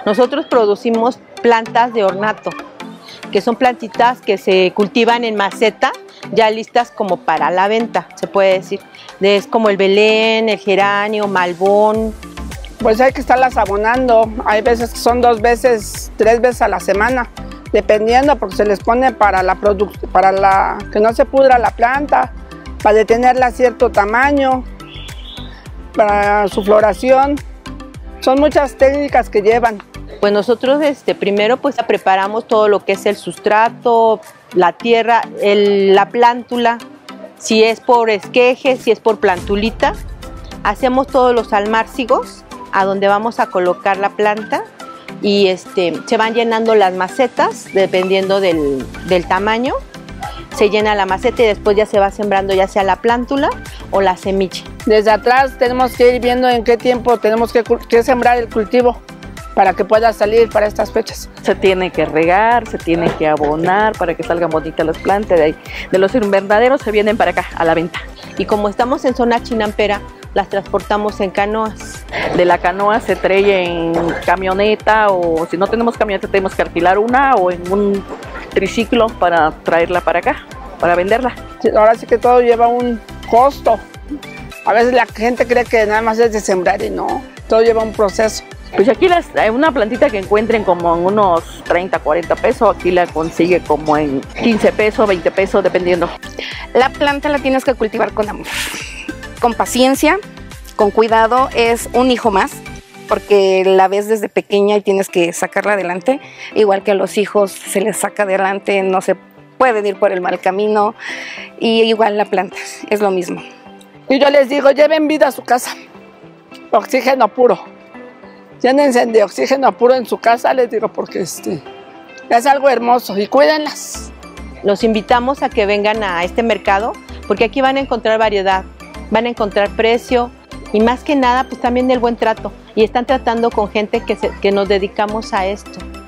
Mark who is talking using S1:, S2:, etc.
S1: Nosotros producimos plantas de ornato, que son plantitas que se cultivan en maceta, ya listas como para la venta, se puede decir. Es como el belén, el geranio, malbón.
S2: Pues hay que estarlas abonando. Hay veces que son 2 veces, 3 veces a la semana, dependiendo, porque se les pone para que no se pudra la planta, para detenerla a cierto tamaño, para su floración. Son muchas técnicas que llevan.
S1: Pues nosotros primero pues preparamos todo lo que es el sustrato, la tierra, la plántula, si es por esqueje, si es por plantulita. Hacemos todos los almárcigos a donde vamos a colocar la planta y se van llenando las macetas dependiendo del tamaño. Se llena la maceta y después ya se va sembrando ya sea la plántula o la semilla.
S2: Desde atrás tenemos que ir viendo en qué tiempo tenemos que sembrar el cultivo para que pueda salir para estas fechas.
S3: Se tiene que regar, se tiene que abonar para que salgan bonitas las plantas. De los invernaderos se vienen para acá a la venta.
S1: Y como estamos en zona chinampera, las transportamos en canoas.
S3: De la canoa se trae en camioneta, o si no tenemos camioneta tenemos que alquilar una, o en un triciclo para traerla para acá, para venderla.
S2: Sí, ahora sí que todo lleva un costo. A veces la gente cree que nada más es de sembrar y no, todo lleva un proceso.
S3: Pues aquí una plantita que encuentren como en unos 30, 40 pesos, aquí la consigue como en 15 pesos, 20 pesos, dependiendo.
S4: La planta la tienes que cultivar con amor, con paciencia, con cuidado. Es un hijo más, porque la ves desde pequeña y tienes que sacarla adelante. Igual que a los hijos se les saca adelante, no se pueden ir por el mal camino. Y igual la planta, es lo mismo.
S2: Y yo les digo, lleven vida a su casa, oxígeno puro. Llénense de oxígeno puro en su casa, les digo, porque es algo hermoso y cuídenlas.
S1: Los invitamos a que vengan a este mercado porque aquí van a encontrar variedad, van a encontrar precio y más que nada pues también el buen trato. Y están tratando con gente que nos dedicamos a esto.